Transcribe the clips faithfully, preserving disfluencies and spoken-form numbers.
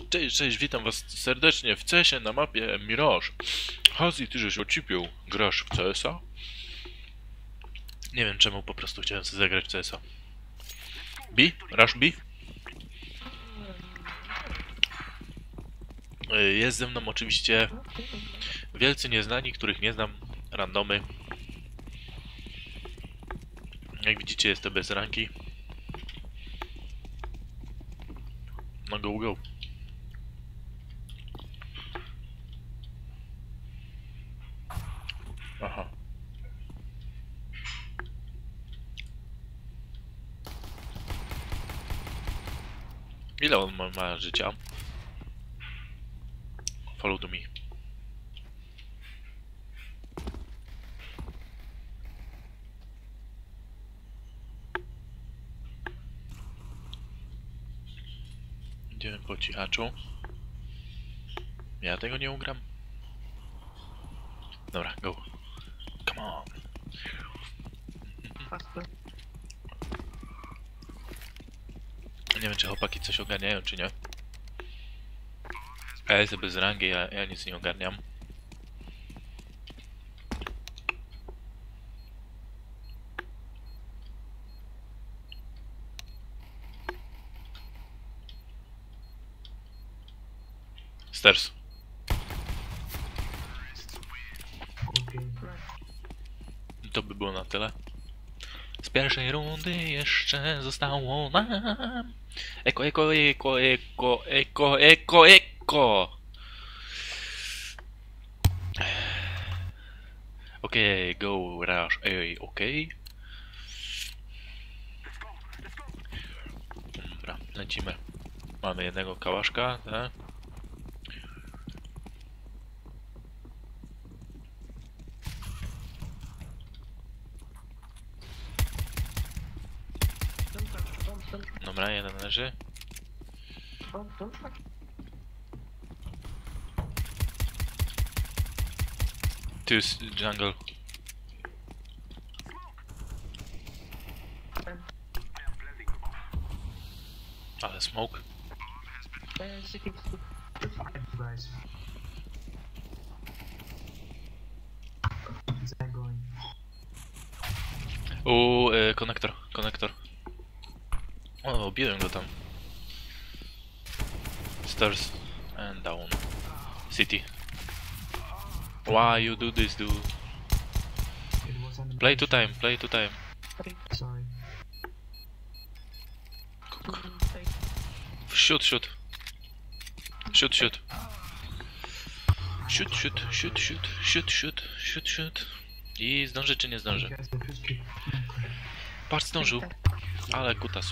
Cześć, cześć, witam was serdecznie w C S ie na mapie Mirage. Hazi, ty żeś ocipił, grasz w C S a? Nie wiem czemu, po prostu chciałem sobie zagrać w C S a. B? Rush B? Jest ze mną oczywiście wielcy nieznani, których nie znam, randomy. Jak widzicie, jest to bez ranki. No go, go. Aha. Ile on ma, ma życia? Follow to me. Idziemy po cichaczu. Ja tego nie ugram. Dobra, go. Come on. Nie wiem, czy chłopaki coś ogarniają, czy nie. Ja jestem bez rangi, ja, ja nic nie ogarniam. Stairs. To by było na tyle. Z pierwszej rundy jeszcze zostało nam. Eko, eko, eko, eko, eko, eko, eko. Okej, okay, go rush A, okej. Dobra, lecimy. Mamy jednego kałaszka, tak? Dobra, jeden leży. Tu jest jungle. Ale smoke. Uuu, y, konektor, konektor. O, biłem go tam. Stairs and down. City. Why you do this, dude? Play to time, play to time. Sorry. Shoot, shoot. Shoot, shoot. Shoot, shoot, shoot, shoot, shoot, shoot, shoot, shoot. I zdąży czy nie zdąży? Patrz, zdążył. Ale kutas.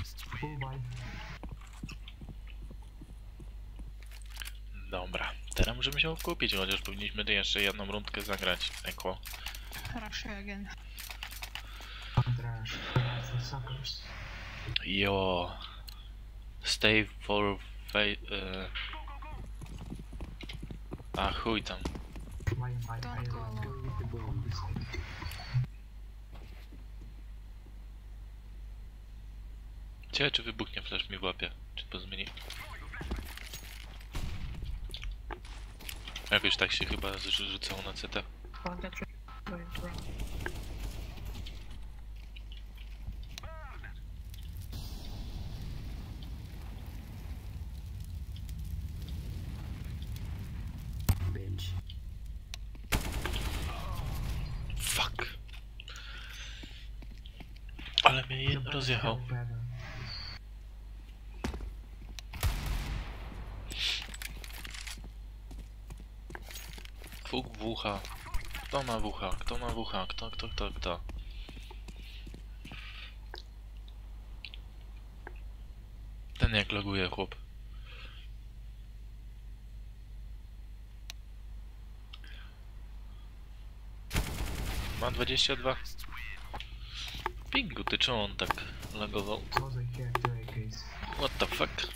Dobra, teraz możemy się wkupić, chociaż powinniśmy jeszcze jedną rundkę zagrać. Eko. Rush again. Jo. Stay for fa uh... A chuj tam. Ciekawe, czy wybuchnie flash mi w łapie, czy to zmieni. Jakoś tak się chyba rzucało na C T. Fuck. Ale mnie rozjechał. Fuk w ucha. Kto ma w ucha? Kto ma w ucha? Kto, kto, kto, kto? Ten jak loguje, chłop. Ma dwadzieścia dwa. Pingu, ty czemu on tak logował? What the fuck?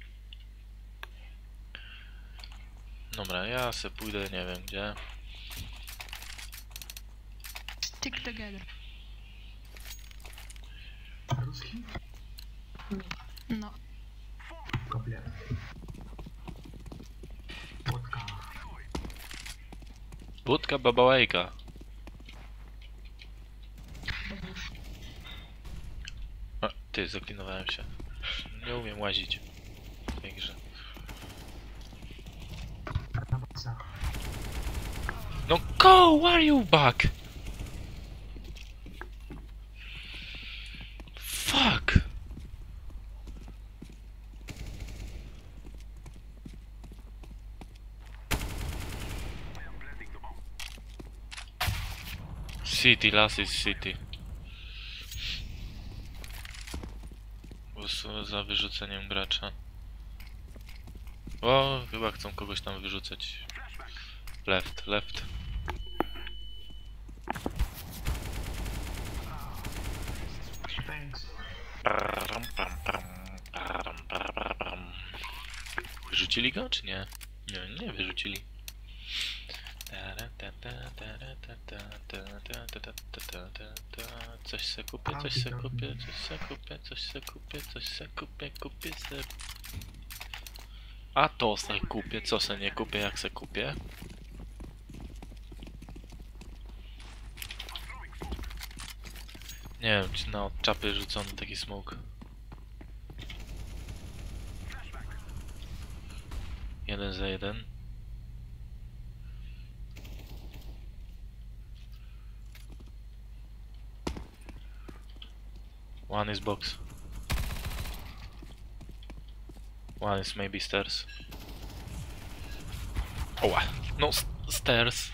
Dobra, ja se pójdę, nie wiem gdzie. Stick together. Ruski? No. Koplet. Budka babałejka. A, ty, zaklinowałem się. Nie umiem łazić w tej grze. No go, why are you back? Fuck. City, last is City. Po prostu za wyrzuceniem gracza. O, chyba chcą kogoś tam wyrzucać. Left, left. Wyrzucili go, czy nie? Nie, nie wyrzucili. Coś se kupię, coś se kupię, coś se kupię, coś se kupię, coś se kupię, kupię se... A to se kupię, co se nie kupię, jak se kupię? Nie wiem, czy na od czapy rzucony taki smok. Jeden za jeden. One is box. One is maybe stairs. Oh, no st stairs.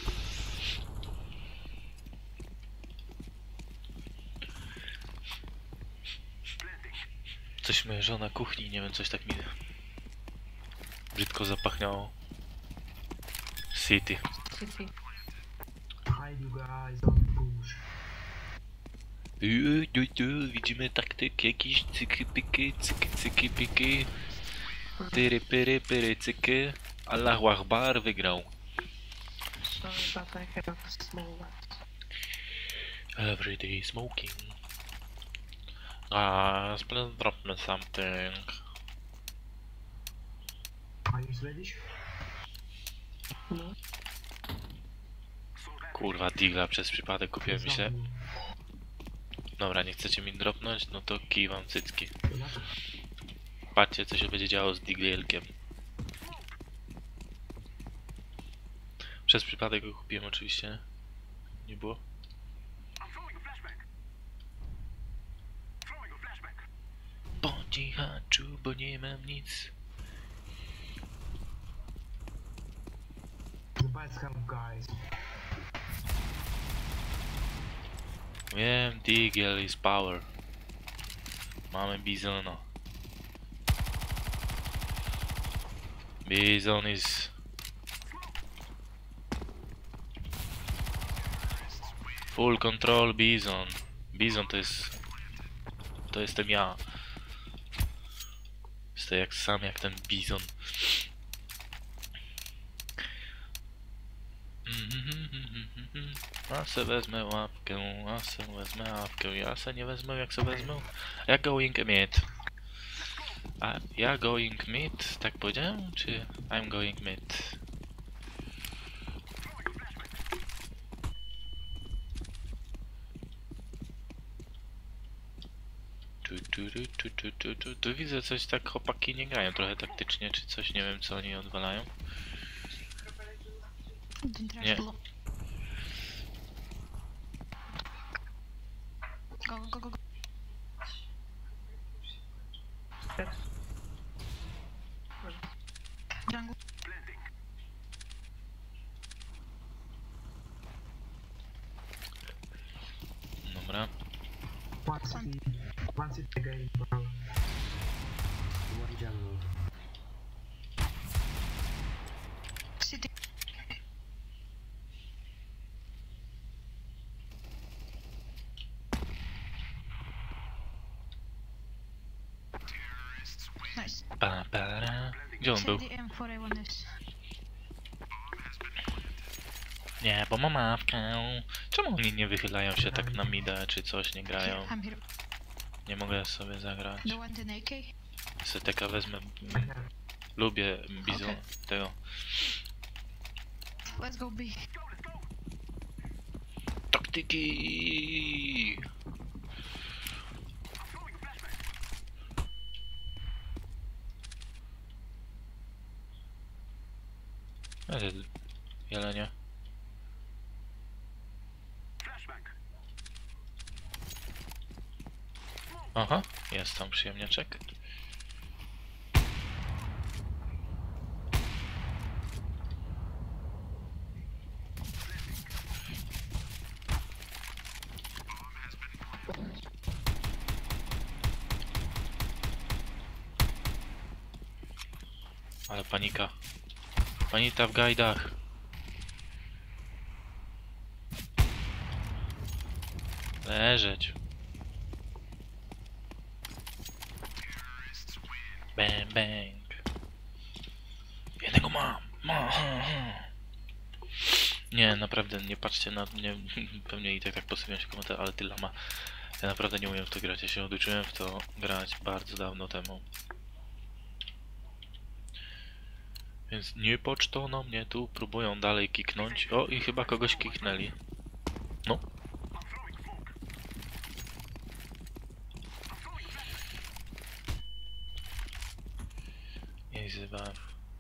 Coś mierzo na kuchni, nie wiem, coś tak mi brzydko zapachniało. City. City. Hide you guys, don't push. Uuu, du, du, widzimy taktyk jakiś cyky pyky, cyky cyky pyky. Tyry pyry pyry cyky. Allahu Akbar wygrał. Sorry, but I have small ones. Everyday smoking. Ah, let's drop me something. Are you Swedish? No. Kurwa, digla przez przypadek kupiłem, myślę. Dobra, nie chcecie mi dropnąć? No to kij wam cycki. Patrzcie, co się będzie działo z digielkiem. Przez przypadek go kupiłem oczywiście. Nie było? Po cichaczu, bo nie mam nic. The bites have guys. Wiem, digiel is power. Mamy bizona. Bizon is... Full control bizon. Bizon to jest... To jestem ja. Jestem jak sam jak ten bizon. A se wezmę łapkę, a se wezmę łapkę, ja se nie wezmę, jak se wezmę. Ja going mid. A ja going mid, tak powiedziałem? Czy I'm going mid? Tu, tu, tu, tu, tu, tu, tu. Tu widzę coś tak, chłopaki nie grają trochę taktycznie, czy coś, nie wiem co oni odwalają. Nie. Nie. Go, go, go, go. Yes. Jungle. Dobra. One city, one city again, bro. One jungle. City. Nice. Pa, para. Gdzie on był? M four A one S. Nie, bo mam mawkę. Czemu oni nie wychylają się tak na mida, czy coś, nie grają? I'm here. Nie mogę sobie zagrać. The one in A K. Seteka wezmę. I have Lubię bizon Okay. tego. Let's go B. taktyki. Ale jelenie. Aha, jest tam przyjemniaczek. Ale panika. Panika w gajdach. Leżeć. Bang, bang. Jednego mam. mam. Nie, naprawdę nie patrzcie na mnie. Pewnie i tak tak posypią się komentarze, ale ty lama. Ja naprawdę nie umiem w to grać. Ja się oduczyłem w to grać bardzo dawno temu. Więc nie poczto na mnie tu próbują dalej kiknąć. O, i chyba kogoś kiknęli. No. Nie zbaw.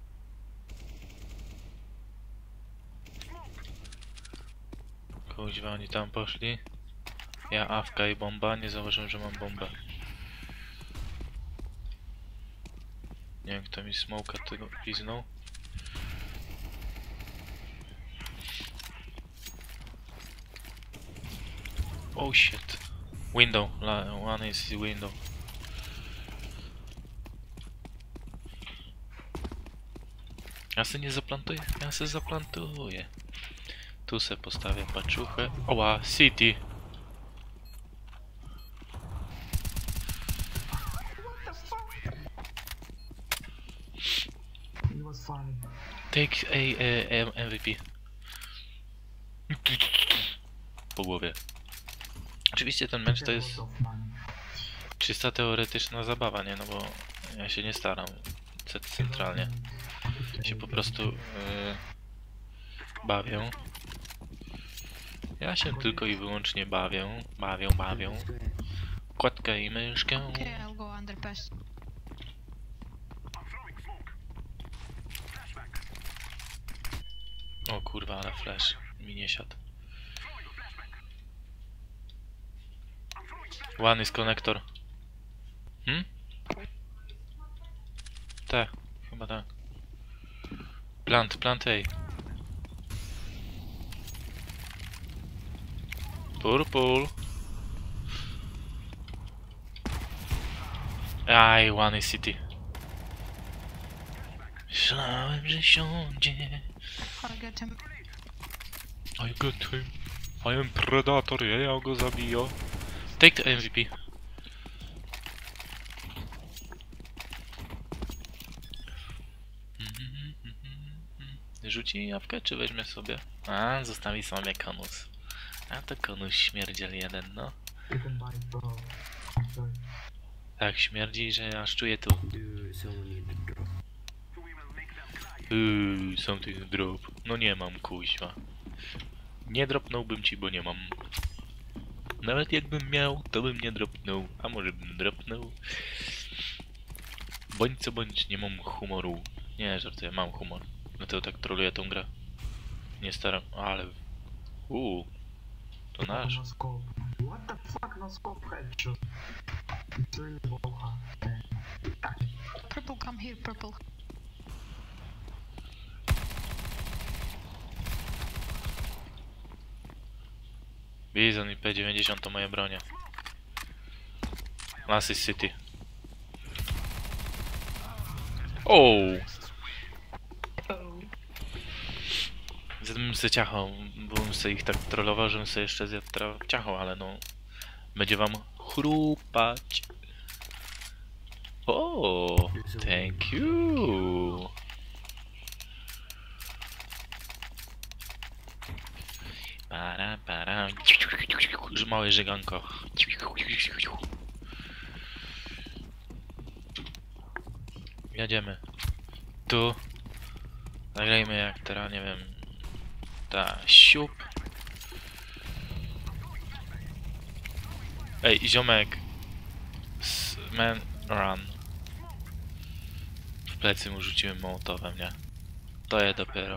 Kuźwa, oni tam poszli. Ja awka i bomba, nie zauważyłem, że mam bombę. Nie wiem, kto mi smoka tego piznął. Oh shit. Window. One is window. Ja se nie zaplantuję. Ja se zaplantuję. Tu se postawię paczuchę. Oła, city. It was funny. Take a, a, a M V P. Po głowie. Oczywiście ten mecz to jest Of money. czysta teoretyczna zabawa, nie? No bo ja się nie staram c- centralnie. Się po prostu yy, bawię. Ja się tylko i wyłącznie bawię. Bawię, bawię. Kładkę i myszkę. Okay, I'll go underpass. O kurwa, ale flash mi nie siadł. One is konektor. Hmm? Tak, chyba tak. Plant, plant A. Purple. Aj, one is city. Myślałem, że siądzie. I get him. I got him. I am predator, ja go zabiję. Take the M V P. Rzuci jawkę, czy weźmie sobie? A, zostawi sobie konus. A to konus śmierdziel jeden, no. You can buy it, bro. I'm sorry. Tak śmierdzi, że aż czuję tu. Do someone need to drop? Yy, something drop. No nie mam, kuźwa. Nie dropnąłbym ci, bo nie mam. Nawet jakbym miał, to bym nie dropnął. A może bym dropnął? Bądź co bądź, nie mam humoru. Nie, żartuję, mam humor. Dlatego tak troluję tą grę. Nie staram, ale... Uuu. To nasz. No scope. What the fuck, no scope headshot. It's really Boha. Purple, come here, purple. Bizon i P dziewięćdziesiąt to moje bronie. Nasyś City. O! Zjadłbym se ciacho, byłem se ich tak trollował, żebym se jeszcze zjadł tra- ciacho, ale no... Będzie wam chrupać. O, thank you. Para, para. Małe żyganko. Jedziemy. Tu. Zagrajmy jak teraz, nie wiem. Ta, siup. Ej, ziomek. S man, run. W plecy mu rzuciłem mołotowem, nie? To je dopiero.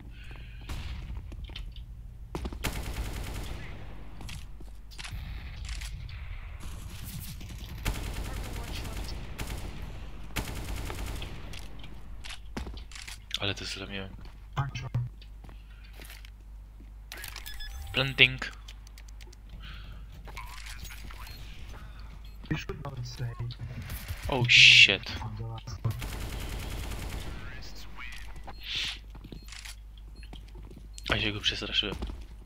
Ale to zrobiłem. Punch. Planting. You should not say. Oh shit. On the last one. A się go przestraszyłem.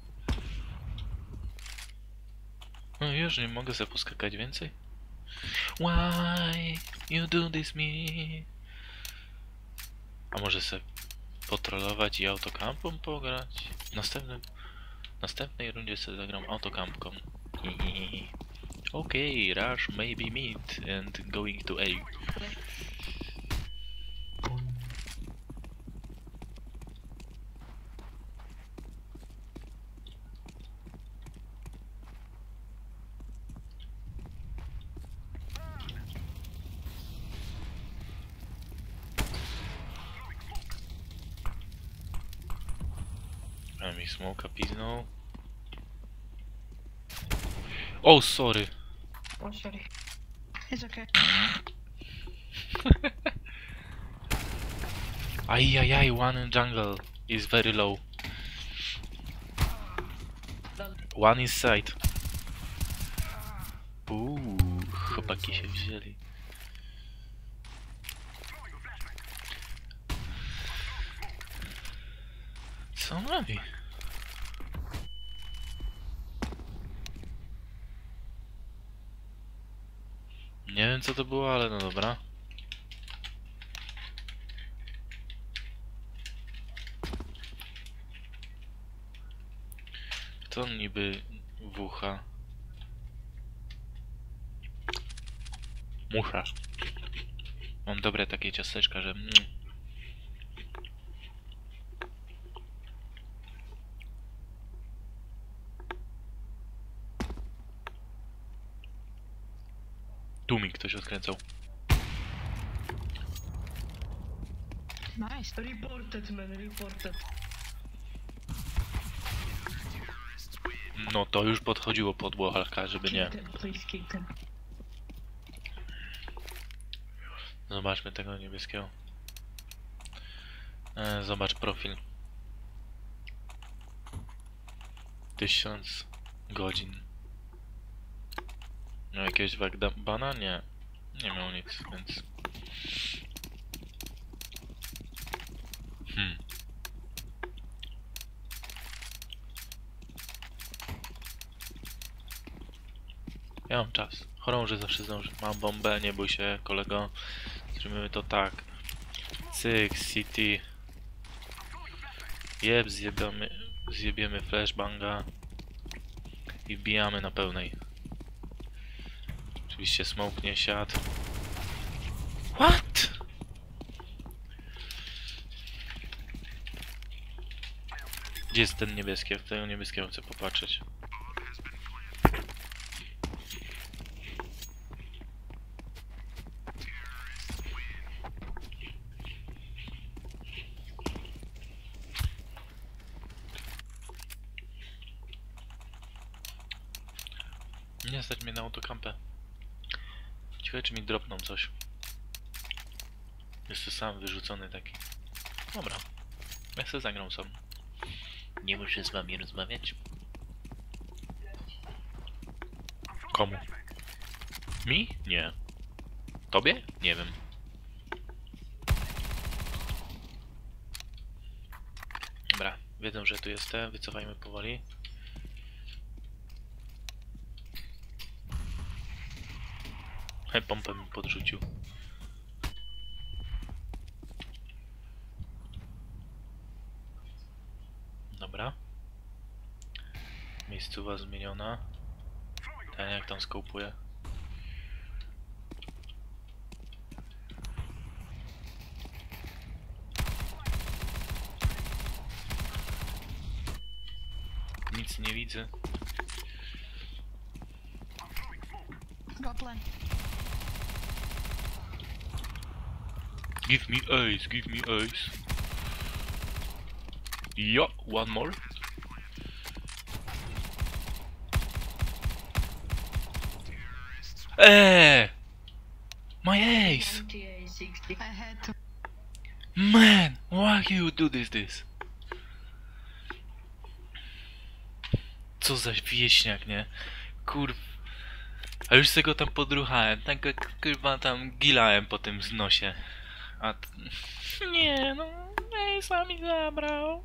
No już nie mogę sobie poskakać więcej. Why you do this me? A może sobie potrolować i autokampą pograć? W następnym, następnej rundzie sobie zagram autokampką. Okay, rush maybe meet and going to A. A mi smoka piznął. Oh, sorry. Oh, sorry. It's okay. Ajajaj, one in jungle is very low. One is side. Uuu, chłopaki się wzięli. Co on robi? Nie wiem co to było, ale no dobra. To niby wucha. Musza. Mam dobre takie ciasteczka, że... Mm. Tu mi ktoś odkręcał. Nice. Reported, man, reported. No to już podchodziło pod Błocharka, żeby nie. Kill them, please kill them. Zobaczmy tego niebieskiego. E, zobacz profil. Tysiąc godzin. Miał jakiegoś Wagdabana? Nie. Nie miał nic, więc... Hmm. Ja mam czas. Chorąży zawsze zdąży. Mam bombę, nie bój się, kolego. Zrobimy to tak. Cyk, City. Jeb, zjebiemy, zjebiemy flashbanga. I wbijamy na pełnej. Oczywiście smoke nie siadł. What? Gdzie jest ten niebieski? W tego niebieskiego chcę popatrzeć. Nie stać mnie na autokampę. Ciekawe czy mi dropną coś. Jest to sam wyrzucony taki. Dobra. Ja sobie zagram sam. Nie muszę z wami rozmawiać. Komu? Mi? Nie. Tobie? Nie wiem. Dobra. Wiedzą, że tu jestem. Wycofajmy powoli. He, pompę mi podrzucił. Dobra. Miejscowa zmieniona. Ten jak tam skopuje. Nic nie widzę. plan. Give me ace, give me ace. Yeah, one more. Eh, my ace. I had to. Man, why you do this this? Co za wieśniak, nie? Kurw. A już sobie go tam podruchałem, tak jak kurwa tam gilałem po tym znosie. A t... Nie no, Ace'a mi zabrał.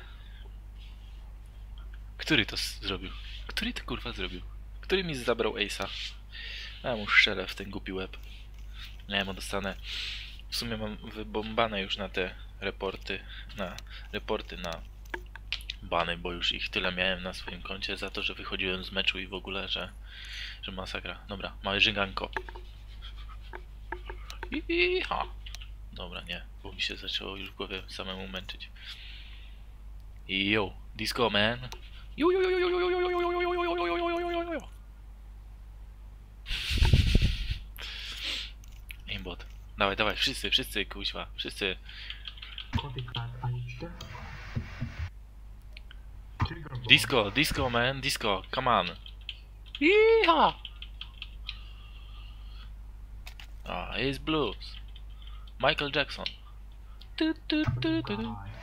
Który to s- zrobił? Który to kurwa zrobił? Który mi zabrał Ace'a? Ja mu strzelę w ten głupi łeb. Nie, mu dostanę. W sumie mam wybombane już na te reporty, na reporty na bany, bo już ich tyle miałem na swoim koncie za to, że wychodziłem z meczu i w ogóle, że, że masakra. Dobra, małe żyganko. Iha. Dobra, nie, bo mi się zaczęło już w głowie samemu męczyć. Yo, disco man. Yo, yo, yo, yo, yo, yo, yo, yo, yo, yo, yo, yo, yo, yo, yo, yo, yo. Aimbot. Dawaj, dawaj, wszyscy, wszyscy, kuźwa, wszyscy. Copycat, are you sure? Trigger bomb. Disco, disco man, disco, come on. Yeehaw! Ah, it's blues. Michael Jackson. Tu, tu, tu, tu, tu. Bye.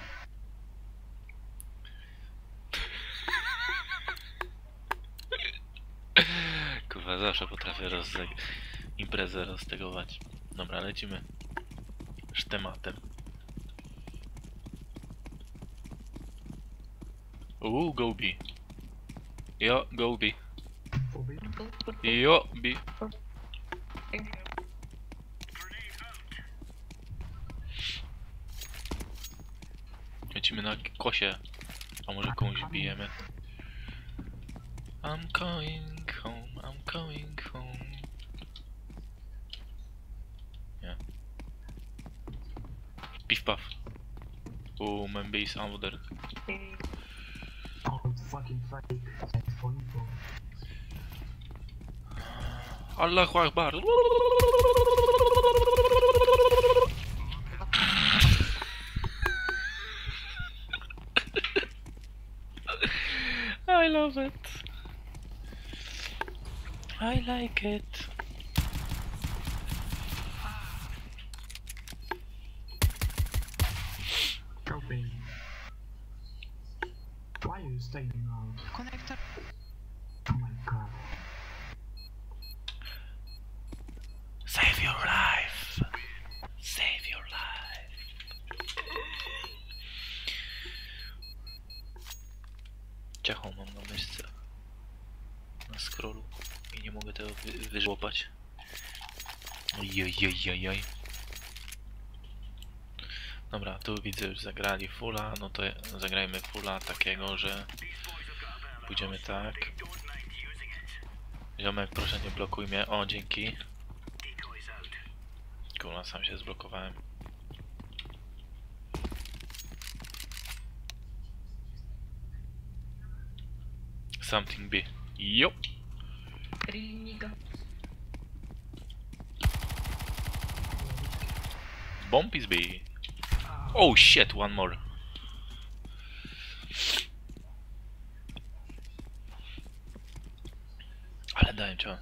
Kurwa, zawsze potrafię roz... imprezę roztegować. Dobra, lecimy. Z tematem. Uuu, go B. Jo, go B. Phobic. Jo, B. Lecimy na kosie. A może komuś bijemy? I'm going home, I'm going home. Nie. Piff puff. Uuu, man base over there. Oh, it's fucking fake. It's for info. Allahu Akbar. I love it. I like it. Coping. Why are you staying out? Connector. Oh my god. Save your life. Save your life. Ciachą mam na myszce. Na scrollu. I nie mogę tego wy wyżłopać. Ojojojojoj. Dobra, tu widzę już zagrali fulla, no to zagrajmy fulla takiego, że pójdziemy tak. Ziomek, proszę nie blokuj mnie. O, dzięki. Kurwa, sam się zblokowałem. Something B. Yo. Bomb is B. Oh shit, one more. Ale dałem cię.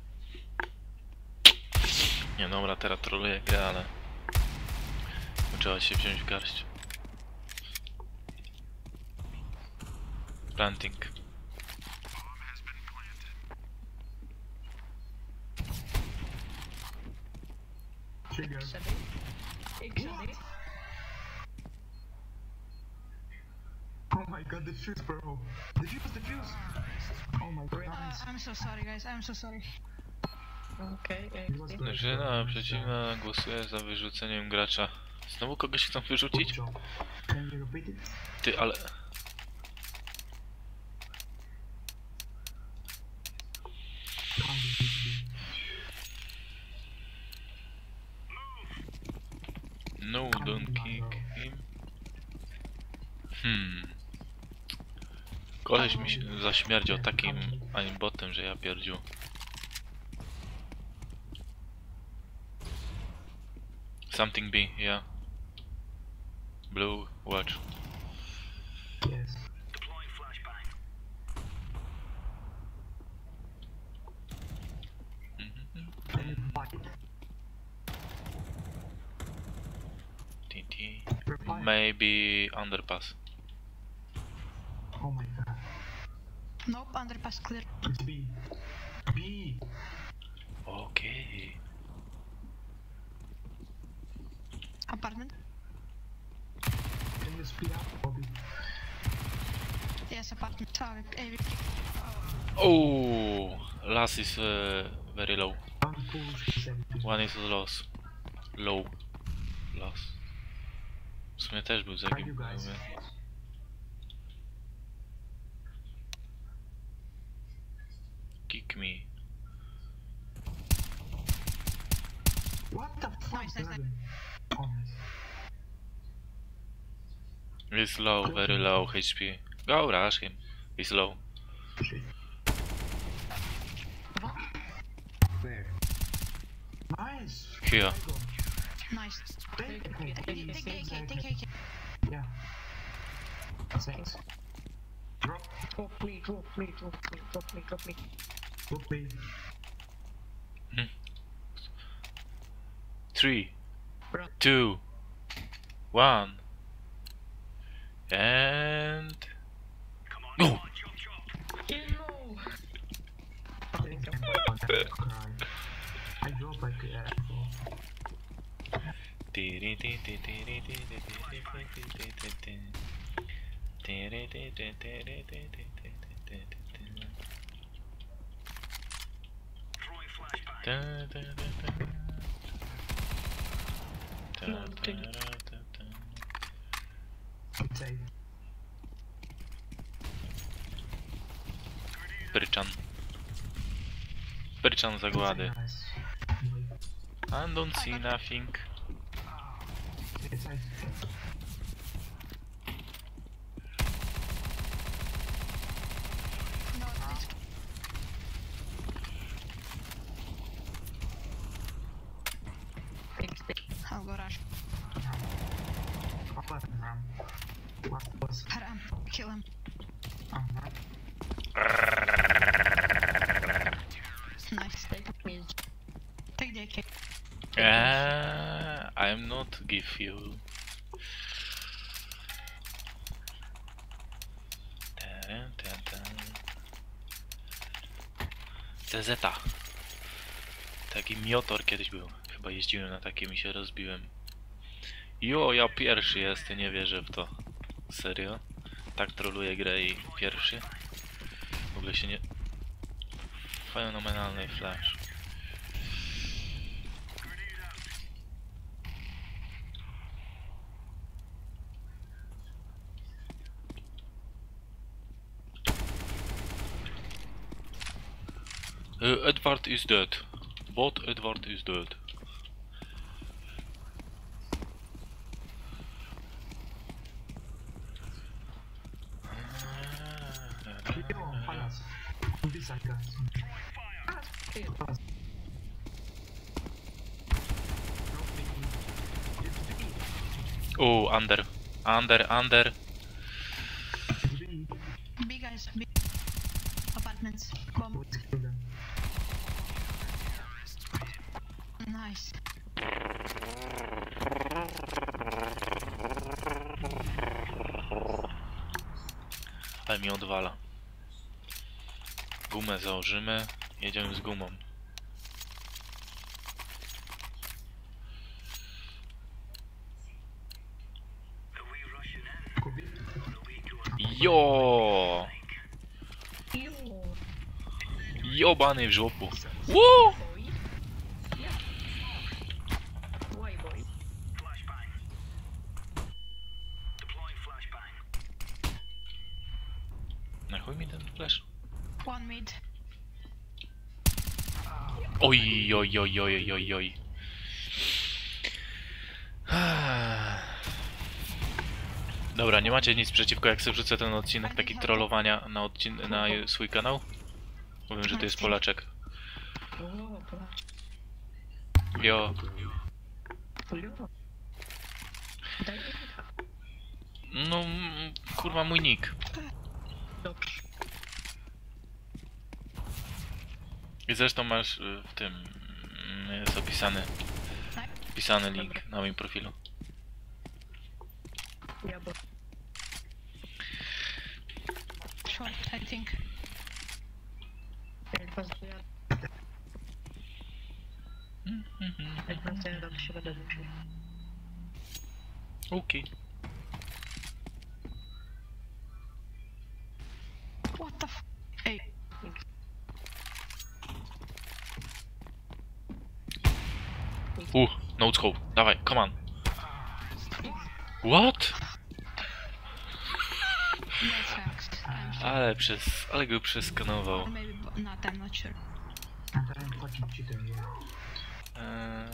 Nie dobra, teraz troluję grę, ale trzeba się wziąć w garść. Planting. Trigger. Oh my god, the fuse, bro. The fuse, the fuse. Oh my god. Uh, I'm so sorry, guys. I'm so sorry. Okej, He was okay. great, Drużyna bro. przeciwna głosuje za wyrzuceniem gracza. Znowu kogoś chcą Good wyrzucić? job. Can you repeat it? Ty, ale... Can't repeat it. No, don't kick him. Hmm. Koleś mi się zaśmierdział takim aimbotem, że ja pierdziu. Something B, yeah. Blue, watch. Yes. And white. T T. Reply. Maybe underpass. Oh my god. Nope, underpass clear. It's B. B. Okay. Apartment. Can you speed up, Bobby? Yes, apartment. Sorry, A V. Oh, last is uh, very low. Don't push this empty. One is loss. Low. Loss. W sumie też był Are you zagił. guys? Kick me. What the fuck? Nice, nice, nice. Dragon? Oh, nice. He's low, very low H P. Go rush him. He's low. Shit. Where? Nice. Here. Dragon. Nice. Take it. Take Take it. take A K, Take take it. A K. Yeah. Thanks. Drop. Drop me, drop me, drop me, drop me, drop me. Drop me. Three, Bro. two, one, and go. No! Thank you. Cry. I drop like a apple. It's a Bryczan. Bryczan zagłady. nice. I don't see nothing. It's a No, it's Thanks, thanks. I'll go rush. upper ram. What was Ram. Kill him. uh-huh. Nice. Take me. Take the A K. Uh, I'm not give you. Taran, taran. C Z. Taki miotor kiedyś był. Chyba jeździłem na takim i się rozbiłem. Jo, ja pierwszy jestem, nie wierzę w to. Serio? Tak troluję grę i pierwszy? W ogóle się nie... Fenomenalny flash. Uh, Edward is dead. Bot Edward is dead. Yo, palace. On this side, guys. Palace. Drop me. It's B. Oh, under. Under, under. It's B. B guys. B. Apartments. Bomb. Let's kill them. Nice. Ale mi odwala. Gumę założymy. Jedziemy z gumą. Could be. Jo! Yo! Jobany w żopu. Woo! Boy. Yeah. Why, boy? Na chuj mi ten flash? One mid. Oj, oj, oj, oj, oj, oj. Dobra, nie macie nic przeciwko, jak sobie wrzucę ten odcinek taki trollowania na, odcin na swój kanał? Mówię, że to jest Polaczek. Oh, bro. Jo. Polio. Daj mi hita. No, mm, kurwa, mój nick. Dobrze. I zresztą masz y, w tym... mm, jest opisany... Wpisany link na moim profilu. Ja bo... Short, I think. Jak was dojadę, jak was dojadę, to się będę uczył. Okej. What the f... Ej, Uh, no scope. Dawaj, come on. What? no thanks. I'm sure. Ale przez... ale go przeskanował. Maybe b- not, I'm not sure. I'm fucking cheater, yeah.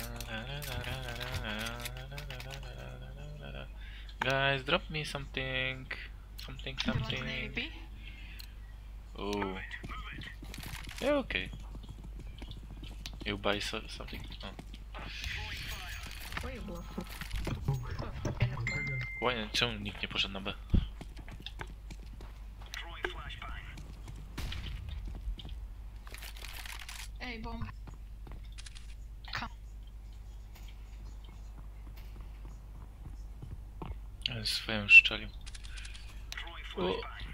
Guys, drop me something. Something, Do you want an something. A P? Oh. Yeah, okay. You buy so something? Oh. Moje bloku. Smoke. O, ja nie mam. Why, czemu nikt nie poszedł na B? Ej, bomb. Come. Ale swoją szczelił. O.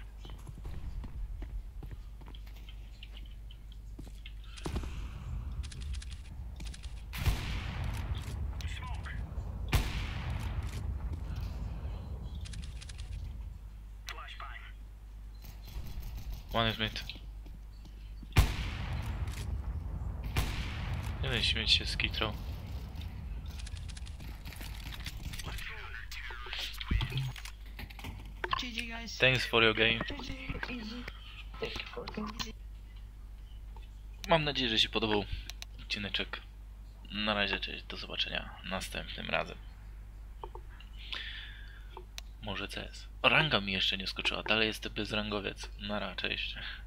One is mid. Nie wiem, śmieć się z kitrą. G G, guys. Thanks for your game. G G, easy. Thank you for game. Mam nadzieję, że się podobał odcineczek. Na razie, cześć, do zobaczenia następnym razem. Może C S. Ranga mi jeszcze nie skoczyła, dalej jestem bezrangowiec. Nara, cześć.